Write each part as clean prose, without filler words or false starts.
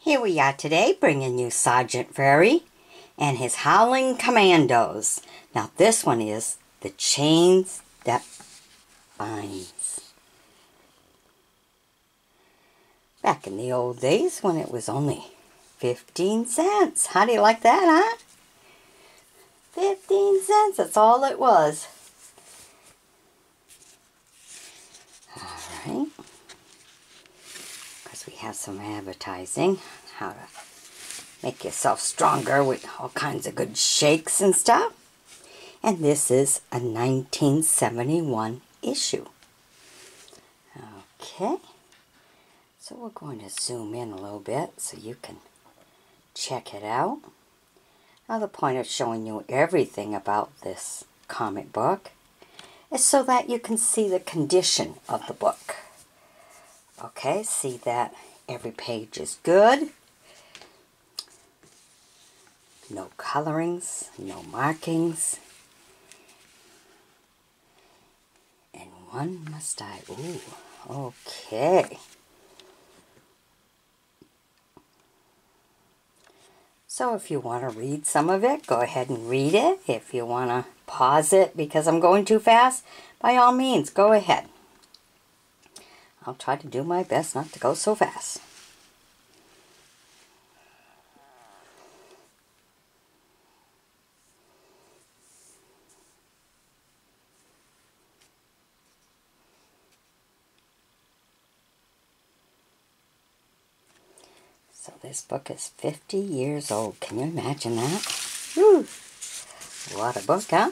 Here we are today bringing you Sergeant Furry and his Howling Commandos. Now this one is The Chains That Binds. Back in the old days when it was only 15 cents. How do you like that, huh? 15 cents, that's all it was. Alright. Because we have some advertising. How to make yourself stronger with all kinds of good shakes and stuff. And this is a 1971 issue. Okay. So we're going to zoom in a little bit so you can check it out. Now the point of showing you everything about this comic book is so that you can see the condition of the book. Okay, see that every page is good. No colorings, no markings. And one must I... Ooh, okay. So if you want to read some of it, go ahead and read it. If you want to pause it because I'm going too fast, by all means, go ahead. I'll try to do my best not to go so fast. So this book is 50 years old. Can you imagine that? Whew. What a book, huh?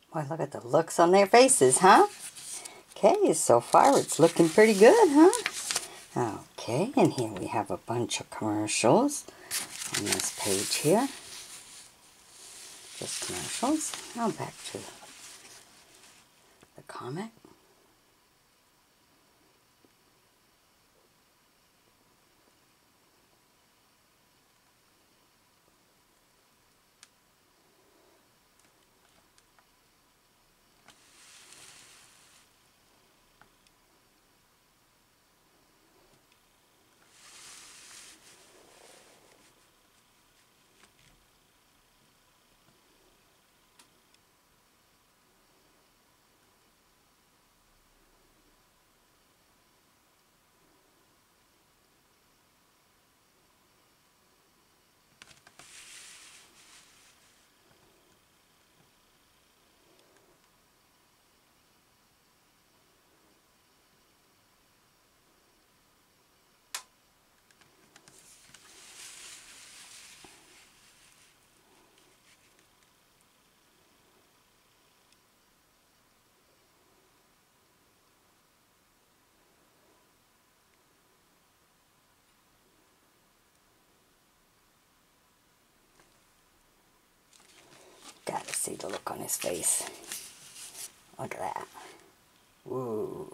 Boy, look at the looks on their faces, huh? Okay, so far it's looking pretty good, huh? Okay, and here we have a bunch of commercials on this page here. Just commercials. Now back to the comic. Gotta see the look on his face. Look at that. Woo.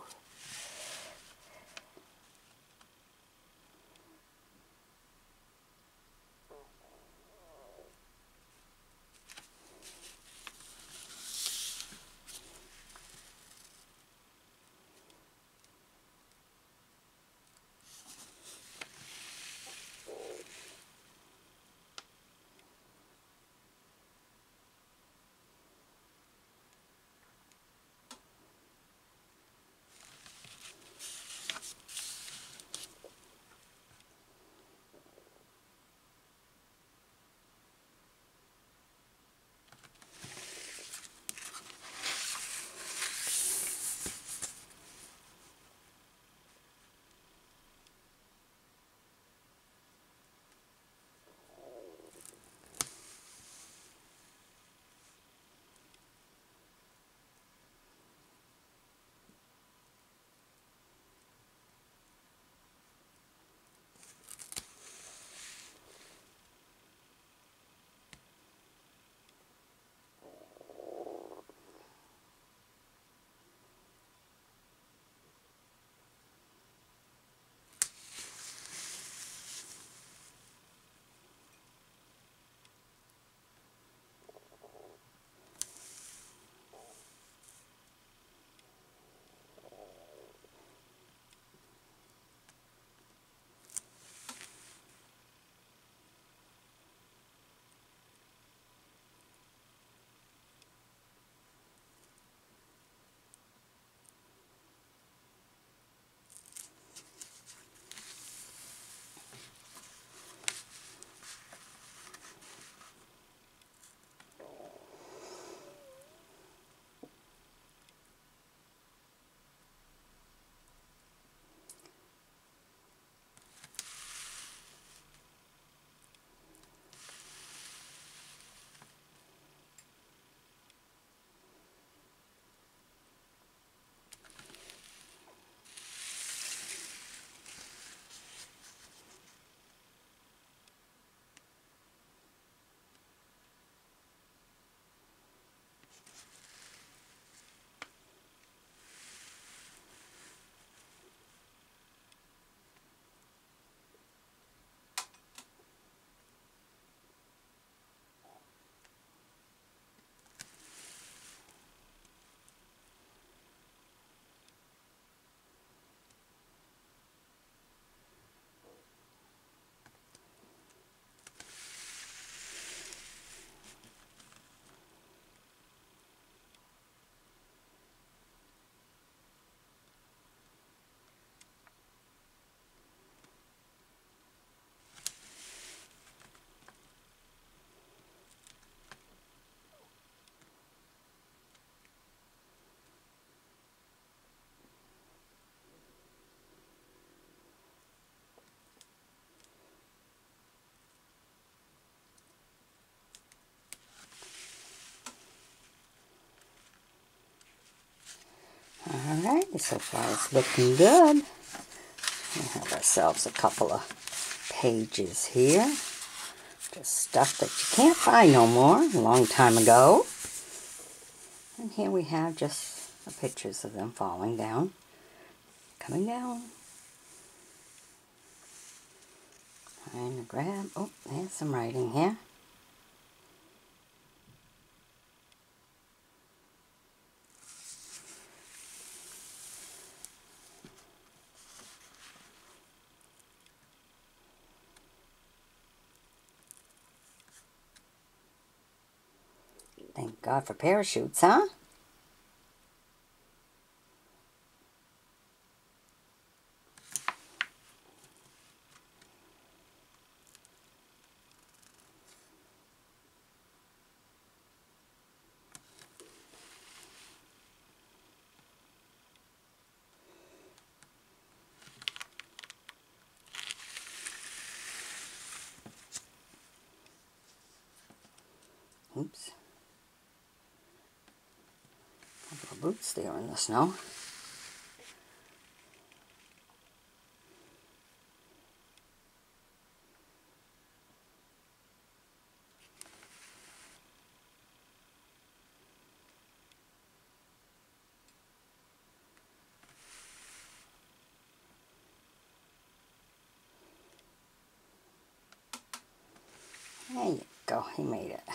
So far it's looking good. We have ourselves a couple of pages here. Just stuff that you can't find no more, a long time ago. And here we have just pictures of them falling down, coming down. Trying to grab, oh, there's some writing here. Thank God for parachutes, huh? Oops. Couple of boots there in the snow. There you go, he made it.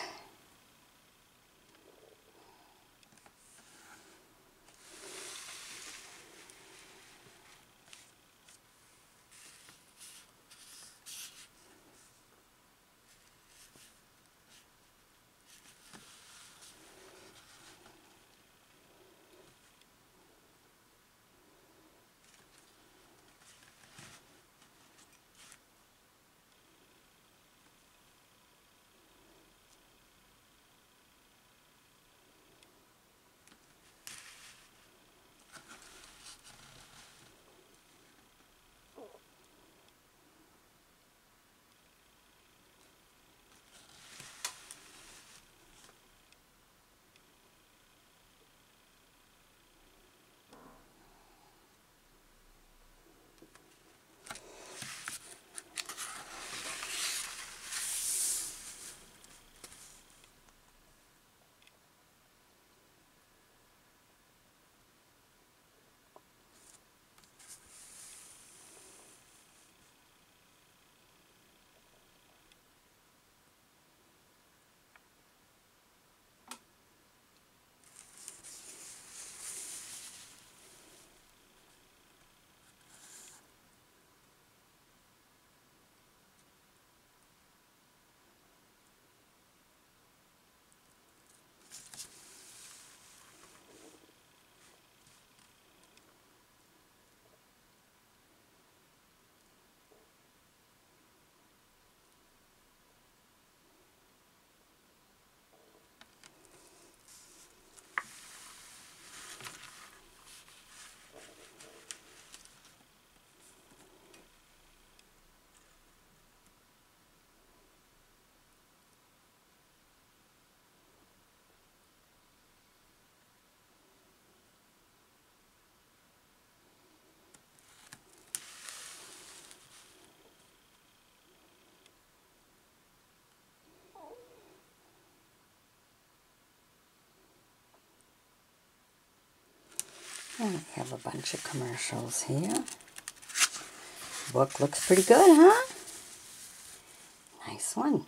And we have a bunch of commercials here. Book looks pretty good, huh? Nice one.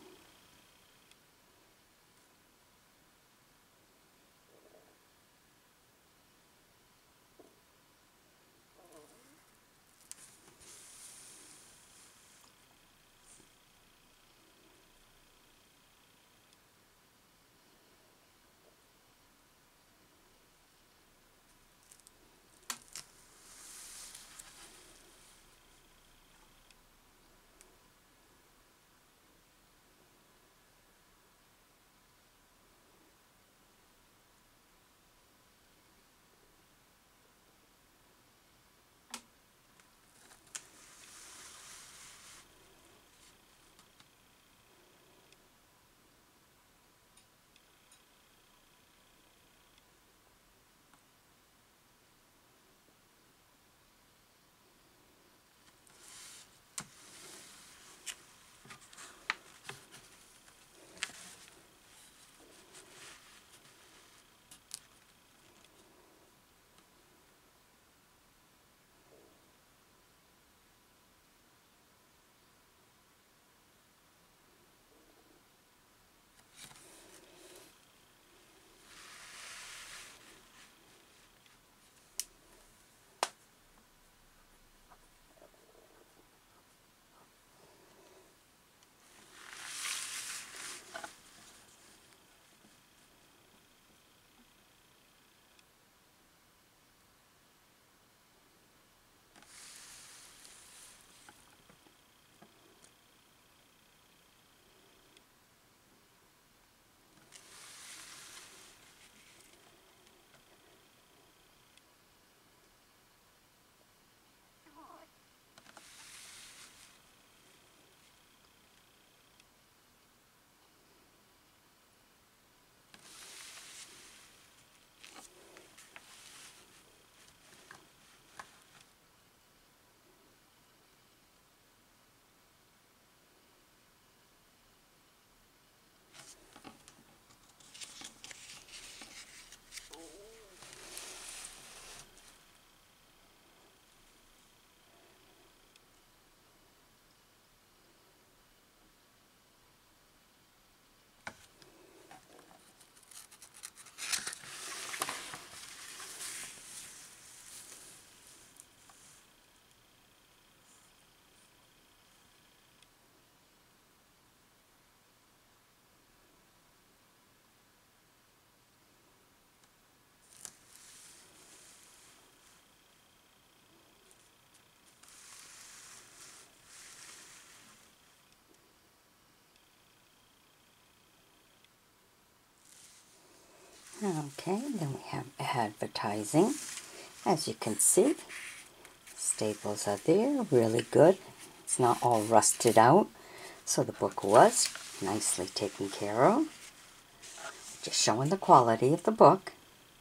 Okay, then we have advertising. As you can see, staples are there, really good. It's not all rusted out, so the book was nicely taken care of. Just showing the quality of the book.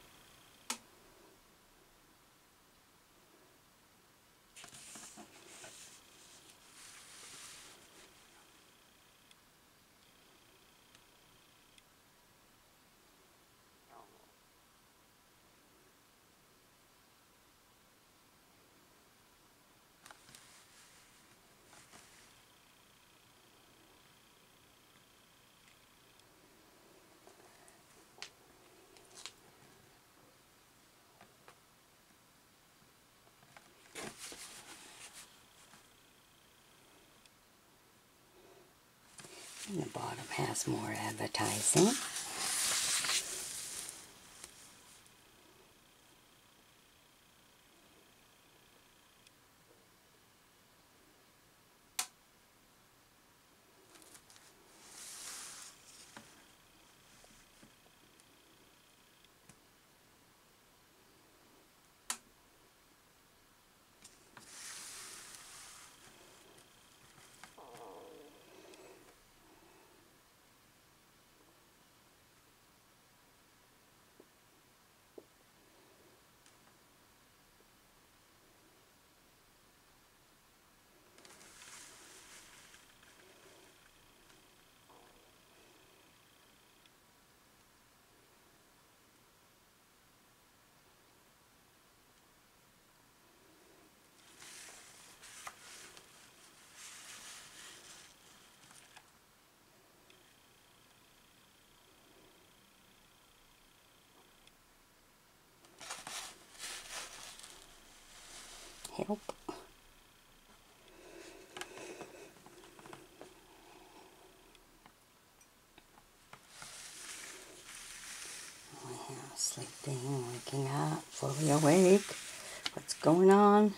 And the bottom has more advertising. Help. Sleeping, waking up, fully awake. What's going on?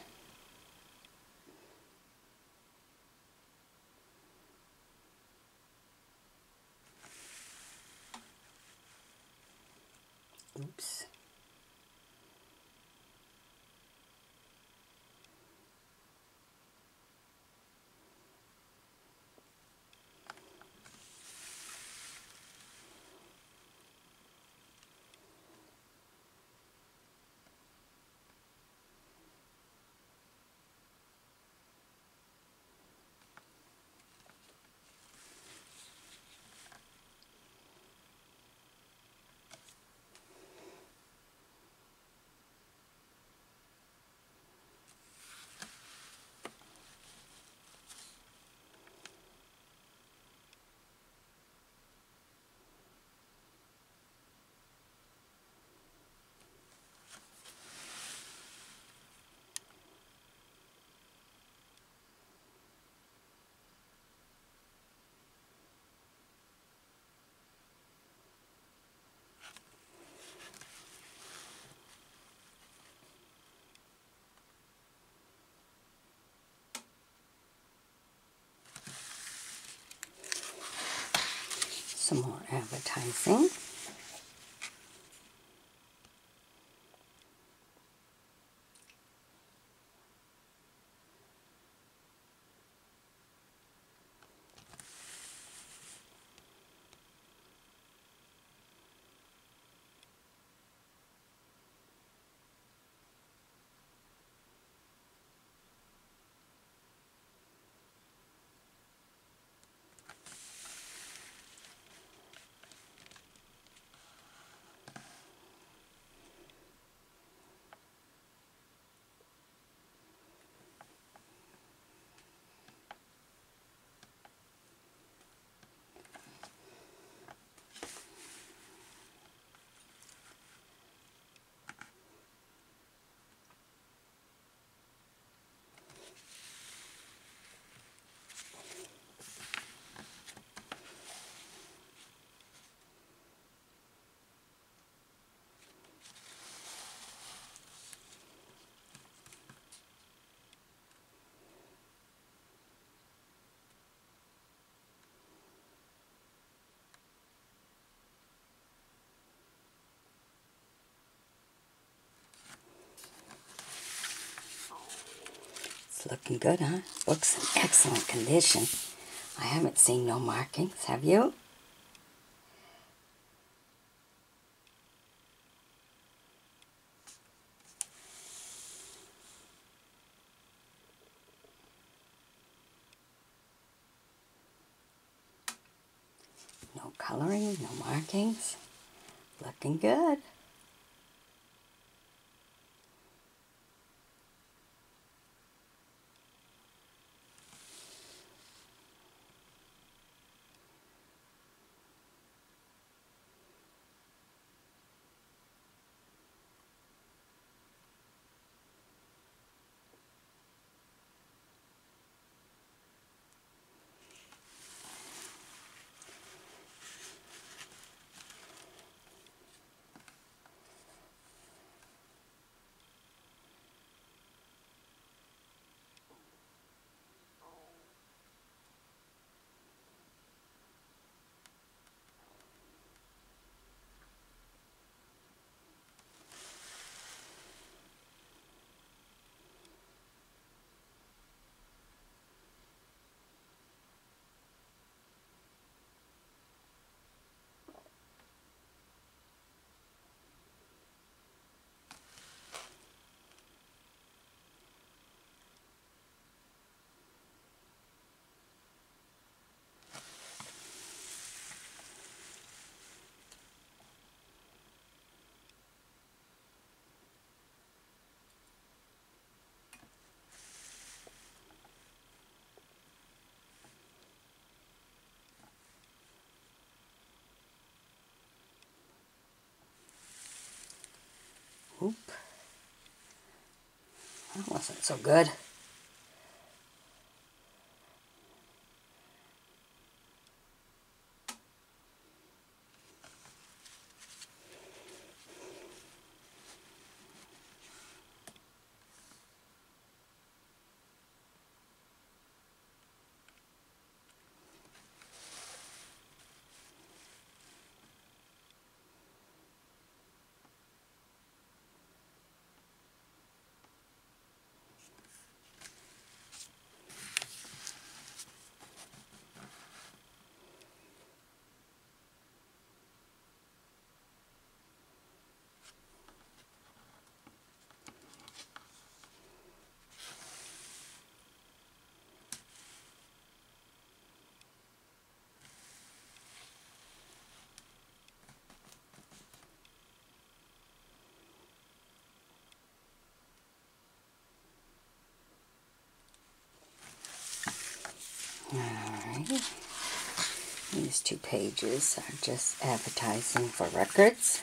Oops. Some more advertising. looking good, huh? Book's in excellent condition. I haven't seen no markings, have you? No coloring, no markings. Looking good. Oop. That wasn't so good. Alright. These 2 pages are just advertising for records.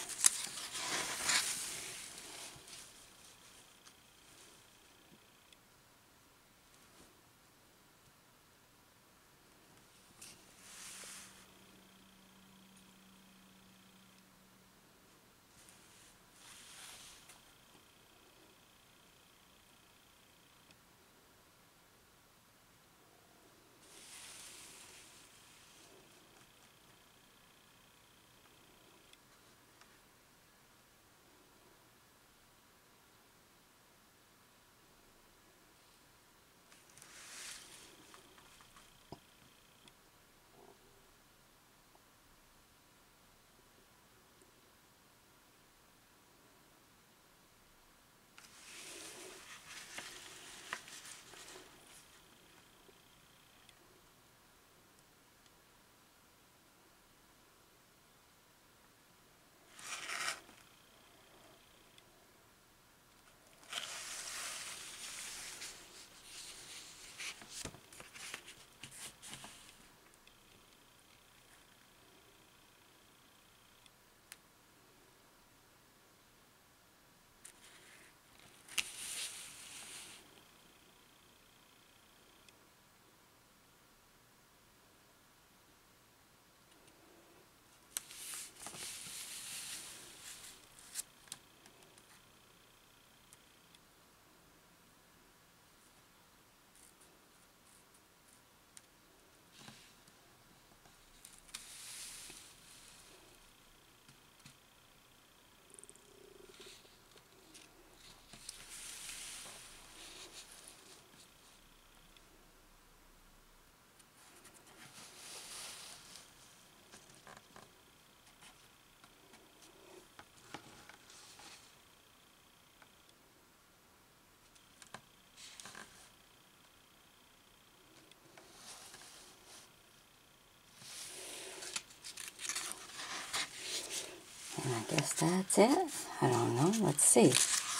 And I guess that's it. I don't know. Let's see.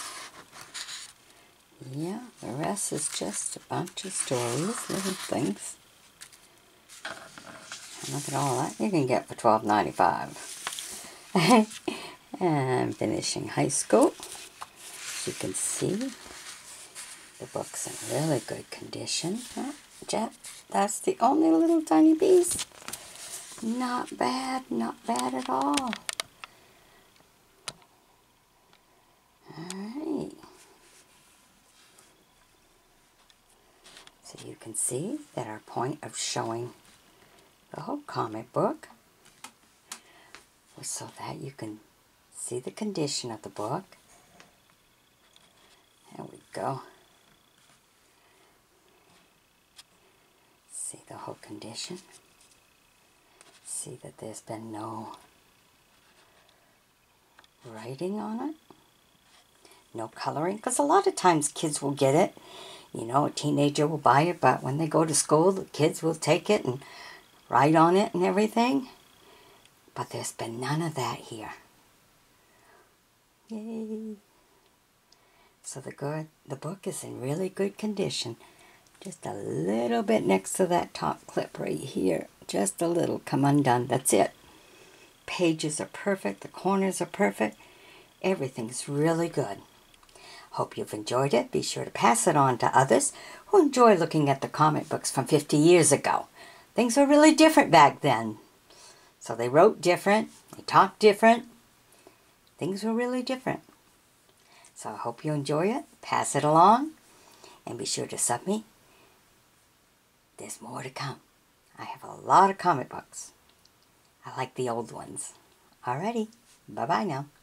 Yeah, the rest is just a bunch of stories, little things. And look at all that you can get for $12.95. And finishing high school. As you can see, the book's in really good condition. Oh, that's the only little tiny piece. Not bad at all. Alright. So you can see that our point of showing the whole comic book was so that you can see the condition of the book. There we go. See the whole condition. See that there's been no writing on it. No coloring. Because a lot of times kids will get it. You know, a teenager will buy it, but when they go to school, the kids will take it and write on it and everything. But there's been none of that here. Yay! So the book is in really good condition. Just a little bit next to that top clip right here. Just a little come undone. That's it. Pages are perfect. The corners are perfect. Everything's really good. Hope you've enjoyed it. Be sure to pass it on to others who enjoy looking at the comic books from 50 years ago. Things were really different back then. So they wrote different. They talked different. Things were really different. So I hope you enjoy it. Pass it along. And be sure to sub me. There's more to come. I have a lot of comic books. I like the old ones. Alrighty. Bye-bye now.